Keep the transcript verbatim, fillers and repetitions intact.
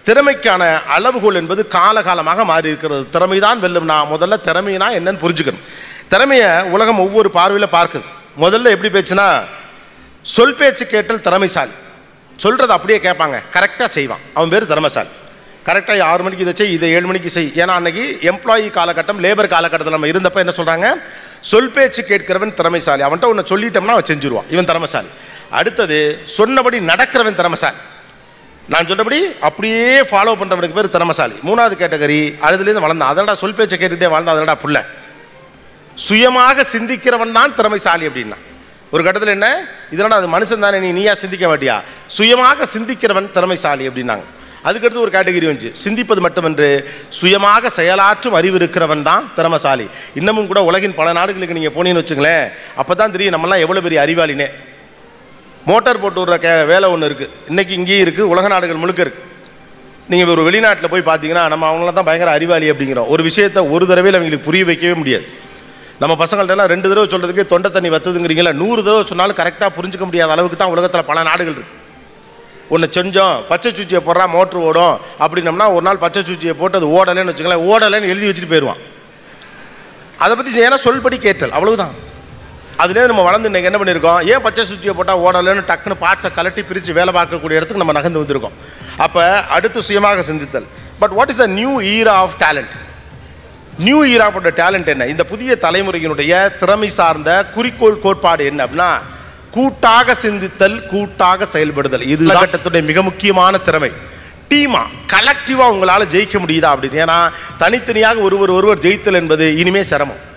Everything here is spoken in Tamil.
திறமைக்கான அளவுகோல் என்பது காலகாலமாக மாறி இருக்கிறது. திறமை தான் வெல்லும். நான் முதல்ல திறமைனா என்னன்னு புரிஞ்சுக்கணும். திறமையை உலகம் ஒவ்வொரு பார்வையில் பார்க்குது. முதல்ல எப்படி பேச்சுன்னா, சொல் பேச்சு கேட்டல் திறமைசாலி. சொல்கிறத அப்படியே கேட்பாங்க, கரெக்டாக செய்வான், அவன் பேர் திறமைசாலி. கரெக்டாக ஆறு மணிக்கு இதை செய், இதை ஏழு மணிக்கு செய். ஏன்னா அன்னைக்கு எம்ப்ளாயி காலகட்டம், லேபர் காலகட்டத்தில் நம்ம இருந்தப்போ என்ன சொல்கிறாங்க, சொல் பேச்சு கேட்கிறவன் திறமைசாலி. அவன்கிட்ட ஒன்று சொல்லிட்டோம்னா அவன் செஞ்சுருவான், இவன் திறமைசாலி. அடுத்தது சொன்னபடி நடக்கிறவன் திறமைசாலி. நான் சொன்னபடி அப்படியே ஃபாலோ பண்ணுறவனுக்கு பேர் திறமைசாலி. மூணாவது கேட்டகரி, அதுலேருந்து வளர்ந்தான், அதனடா சொல் பேச்சை கேட்டுகிட்டே வாழ்ந்தான், அதனடா புள்ள. சுயமாக சிந்திக்கிறவன் தான் திறமைசாலி அப்படின்னா. ஒரு கட்டத்தில் என்ன, இதனால் அது மனுஷன் தானே, நீ நீயா சிந்திக்க மாட்டியா, சுயமாக சிந்திக்கிறவன் திறமைசாலி அப்படின்னாங்க. அதுக்கடுத்து ஒரு கேட்டகரி வந்துச்சு, சிந்திப்பது மட்டுமன்று சுயமாக செயலாற்றும் அறிவு இருக்கிறவன் தான் திறமைசாலி. இன்னமும் கூட உலகின் பல நாடுகளுக்கு நீங்கள் போனீங்கன்னு வச்சுங்களேன், அப்போ தான் தெரியும் நம்மளாம் எவ்வளோ பெரிய அறிவாளினே. மோட்டார் போட்டு விடுற கே வேலை ஒன்று இருக்குது, இன்றைக்கி இங்கேயும் இருக்குது, உலக நாடுகள் முழுக்க இருக்குது. நீங்கள் ஒரு வெளிநாட்டில் போய் பார்த்தீங்கன்னா நம்ம அவங்கள தான் பயங்கர அறிவாளி அப்படிங்கிறோம். ஒரு விஷயத்தை ஒரு தடவையில் அவங்களுக்கு புரிய வைக்கவே முடியாது. நம்ம பசங்கள்ட்டெல்லாம் ரெண்டு தடவை சொல்கிறதுக்கு தொண்டை தண்ணி வத்துதுங்கிறீங்களா, நூறு தடவை சொன்னாலும் கரெக்டாக புரிஞ்சுக்க முடியாத அளவுக்கு தான் உலகத்தில் பல நாடுகள் இருக்குது. ஒன்று செஞ்சோம், பச்சை சூச்சியை போடுறா மோட்ரு ஓடும் அப்படின்னம்னா, ஒரு நாள் பச்சை சூச்சியை போட்டு அது ஓடலைன்னு வச்சுக்கலாம், ஓடலைன்னு எழுதி வச்சுட்டு போயிடுவான். அதை பற்றி ஏன்னா சொல்படி கேட்டல், அவ்வளவுதான். அதுலேயே நம்ம வளர்ந்து இன்றைக்கி என்ன பண்ணியிருக்கோம், ஏன் பச்சை சூச்சியை போட்டால் ஓடலைன்னு டக்குன்னு பார்ட்ஸை கலட்டி பிரித்து வேலை பார்க்கக்கூடிய இடத்துக்கு நம்ம நகர்ந்து வந்திருக்கோம். அப்போ அடுத்து சுயமாக சிந்தித்தல். But what is the new era of talent? New era of talent என்ன? இந்த புதிய தலைமுறையினுடைய திறமை சார்ந்த குறிக்கோள் கோட்பாடு என்ன அப்படின்னா, கூட்டாக சிந்தித்தல், கூட்டாக செயல்படுதல். இது காலகட்டத்துடைய மிக முக்கியமான திறமை. டீமா கலெக்டிவாக உங்களால் ஜெயிக்க முடியுதா அப்படின்னு. ஏன்னா தனித்தனியாக ஒருவர் ஒருவர் ஜெயித்தல் என்பது இனிமே சிரமம்.